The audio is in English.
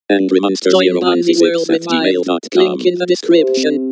Angry Monster Join Bonzi World with my gmail.com. link in the description.